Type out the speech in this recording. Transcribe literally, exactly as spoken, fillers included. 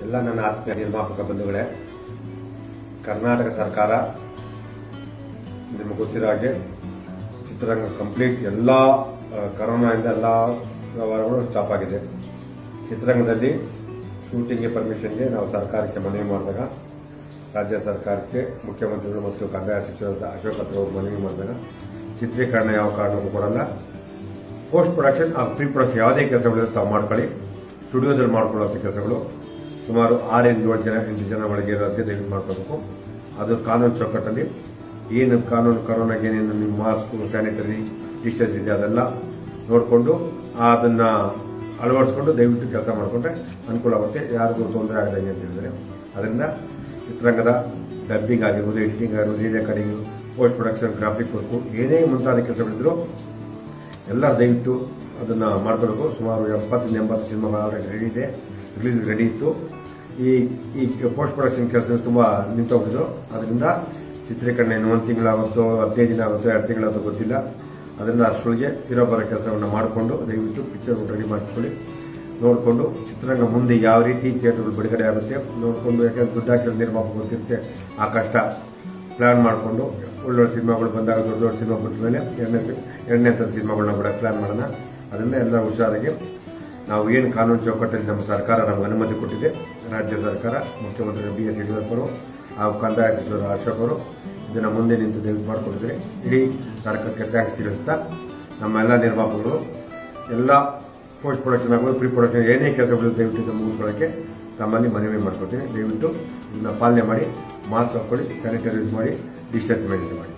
ಎಲ್ಲ ನನ್ನ ಆತ್ಮೀಯ ನಿರ್ಮಾಪಕ ಬಂಧುಗಳೇ, ಕರ್ನಾಟಕ ಸರ್ಕಾರ ನಿಮಗೆ ಗೊತ್ತಿರೋ ಹಾಗೆ ಚಿತ್ರರಂಗ ಕಂಪ್ಲೀಟ್ ಎಲ್ಲ ಕರೋನಾದಿಂದ ಎಲ್ಲ ವ್ಯವಹಾರಗಳು ಸ್ಟಾಪ್ ಆಗಿದೆ. ಚಿತ್ರರಂಗದಲ್ಲಿ ಶೂಟಿಂಗ್ಗೆ ಪರ್ಮಿಷನ್ಗೆ ನಾವು ಸರ್ಕಾರಕ್ಕೆ ಮನವಿ ಮಾಡಿದಾಗ ರಾಜ್ಯ ಸರ್ಕಾರಕ್ಕೆ ಮುಖ್ಯಮಂತ್ರಿಗಳು ಮತ್ತು ಕಂದಾಯ ಸಚಿವರಾದ ಅಶೋಕ್ ಅವರು ಮನವಿ ಮಾಡಿದಾಗ ಚಿತ್ರೀಕರಣ ಯಾವ ಕಾರಣಕ್ಕೂ ಕೊಡಲ್ಲ, ಪೋಸ್ಟ್ ಪ್ರೊಡಕ್ಷನ್ ಆ ಪ್ರೀ ಪ್ರೊಡಕ್ಷನ್ ಯಾವುದೇ ಕೆಲಸಗಳು ತಾವು ಮಾಡ್ಕೊಳ್ಳಿ, ಸ್ಟುಡಿಯೋದಲ್ಲಿ ಮಾಡ್ಕೊಳ್ಳುವಂಥ ಕೆಲಸಗಳು ಸುಮಾರು ಆರೇಳು ಏಳು ಜನ ಎಂಟು ಜನ ಒಳಗೆ ಇರೋದಕ್ಕೆ ದಯವಿಟ್ಟು ಮಾಡ್ಕೋಬೇಕು. ಅದು ಕಾನೂನು ಚೌಕಟ್ಟಲ್ಲಿ ಏನು ಕಾನೂನು ಕರೋನಾಗೆ ಏನೇನು ನಿಮ್ಮ ಮಾಸ್ಕ್ ಸ್ಯಾನಿಟರಿ ಡಿಸ್ಟೆನ್ಸ್ ಇದೆ ಅದೆಲ್ಲ ನೋಡಿಕೊಂಡು ಅದನ್ನು ಅಳವಡಿಸ್ಕೊಂಡು ದಯವಿಟ್ಟು ಕೆಲಸ ಮಾಡಿಕೊಂಡ್ರೆ ಅನುಕೂಲ ಆಗುತ್ತೆ, ಯಾರಿಗೂ ತೊಂದರೆ ಆಗದಂಗೆ ಅಂತ ಹೇಳಿದರೆ. ಅದರಿಂದ ಚಿತ್ರರಂಗದ ಡಬ್ಬಿಂಗ್ ಆಗಿರ್ಬೋದು, ಎಡಿಟಿಂಗ್ ಆಗಿರ್ಬೋದು, video cutting, post production, graphic work ಏನೇ ಮುಂತಾದ ಕೆಲಸಗಳಿದ್ರು ಎಲ್ಲ ದಯವಿಟ್ಟು ಅದನ್ನು ಮಾಡ್ಕೋಬೇಕು. ಸುಮಾರು ಎಪ್ಪತ್ತರಿಂದ ಎಂಬತ್ತು ಸಿನಿಮಾಗಳು ಆಲ್ರೆಡಿ ರೆಡಿ ಇದೆ, ರಿಲೀಸ್ ರೆಡಿ ಇತ್ತು. ಈ ಈ ಪೋಸ್ಟ್ ಪ್ರೊಡಕ್ಷನ್ ಕೆಲಸ ತುಂಬ ನಿಂತೋಗಿದ್ರು. ಅದರಿಂದ ಚಿತ್ರೀಕರಣ ಇನ್ನು ಒಂದು ತಿಂಗಳಾಗುತ್ತೋ ಹದಿನೈದು ದಿನ ಆಗುತ್ತೋ ಎರಡು ತಿಂಗಳಾಗುತ್ತೋ ಗೊತ್ತಿಲ್ಲ. ಅದರಿಂದ ಅಷ್ಟರೊಳಗೆ ಇರೋ ಬರೋ ಕೆಲಸವನ್ನು ಮಾಡಿಕೊಂಡು ದಯವಿಟ್ಟು ಪಿಕ್ಚರ್ ರೆಡಿ ಮಾಡಿಕೊಳ್ಳಿ. ನೋಡಿಕೊಂಡು ಚಿತ್ರರಂಗ ಮುಂದೆ ಯಾವ ರೀತಿ ಥಿಯೇಟರ್ಗಳು ಬಿಡುಗಡೆ ಆಗುತ್ತೆ ನೋಡಿಕೊಂಡು, ಯಾಕೆಂದ್ರೆ ದುಡ್ಡು ಹಾಕಿರೋ ನಿರ್ಮಾಪಕ ಗೊತ್ತಿರುತ್ತೆ ಆ ಕಷ್ಟ. ಪ್ಲಾನ್ ಮಾಡಿಕೊಂಡು ಒಳ್ಳೊಳ್ಳೆ ಸಿನಿಮಾಗಳು ಬಂದಾಗ ದೊಡ್ಡ ದೊಡ್ಡ ಸಿನಿಮಾ ಬಿಟ್ಟ ಮೇಲೆ ಎರಡನೇ ಎರಡನೇ ಥರದ ಸಿನಿಮಾಗಳನ್ನ ಕೂಡ ಪ್ಲಾನ್ ಮಾಡೋಣ. ಅದರಿಂದ ಎಲ್ಲ ಹುಷಾರಾಗಿ ನಾವು ಏನು ಕಾನೂನು ಚೌಕಟ್ಟಲ್ಲಿ ನಮ್ಮ ಸರ್ಕಾರ ನಮಗೆ ಅನುಮತಿ ಕೊಟ್ಟಿದೆ, ರಾಜ್ಯ ಸರ್ಕಾರ ಮುಖ್ಯಮಂತ್ರಿ ಬಿ ಎಸ್ ಯಡಿಯೂರಪ್ಪರು ಹಾಗೂ ಕಂದಾಯ ಸಚಿವರು ಅಶೋಕ್ ಅವರು ಇದನ್ನು ಮುಂದೆ ನಿಂತು ದಯವಿಟ್ಟು ಮಾಡಿಕೊಂಡಿದ್ದಾರೆ. ಇಡೀ ಸರ್ಕಾರಕ್ಕೆ ಥ್ಯಾಂಕ್ಸ್ ತಿಳಿಸುತ್ತಾ ನಮ್ಮ ಎಲ್ಲ ನಿರ್ಮಾಪಕರು ಎಲ್ಲ ಪೋಸ್ಟ್ ಪ್ರೊಡಕ್ಷನ್ ಆಗೋದು ಪ್ರೀ ಪ್ರೊಡಕ್ಷನ್ ಏನೇ ಕೆಲಸಗಳು ದಯವಿಟ್ಟು ಮುಗಿಸ್ಕೊಳ್ಳೋಕ್ಕೆ ತಮ್ಮಲ್ಲಿ ಮನವಿ ಮಾಡ್ಕೊಳ್ತೀನಿ. ದಯವಿಟ್ಟು ಇದನ್ನ ಪಾಲನೆ ಮಾಡಿ, ಮಾಸ್ಕ್ ಹಾಕ್ಕೊಳ್ಳಿ, ಸ್ಯಾನಿಟೈಸ್ ಮಾಡಿ, ಡಿಸ್ಟೆನ್ಸ್ ಮೇಂಟೈನ್ ಮಾಡಿ.